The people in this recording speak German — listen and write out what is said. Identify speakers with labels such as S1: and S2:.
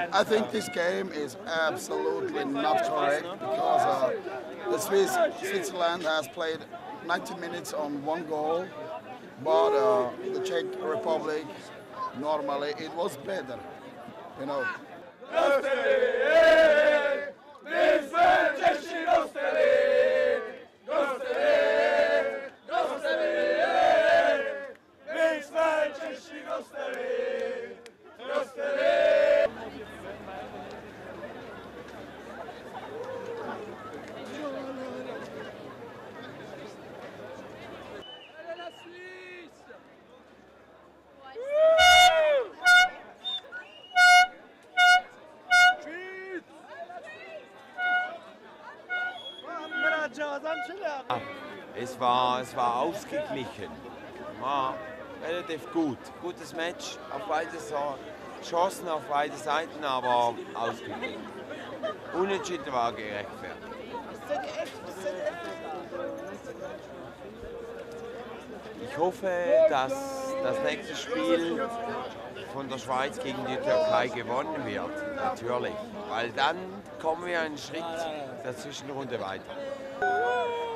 S1: I think this game is absolutely not correct because Switzerland has played 90 minutes on 1 goal, but the Czech Republic normally it was better, you know.
S2: Es war ausgeglichen, war relativ gut. Gutes Match, auf beide Chancen auf beide Seiten, aber ausgeglichen. Unentschieden war gerechtfertigt. Ich hoffe, dass das nächste Spiel von der Schweiz gegen die Türkei gewonnen wird, natürlich, weil dann kommen wir einen Schritt der Zwischenrunde weiter.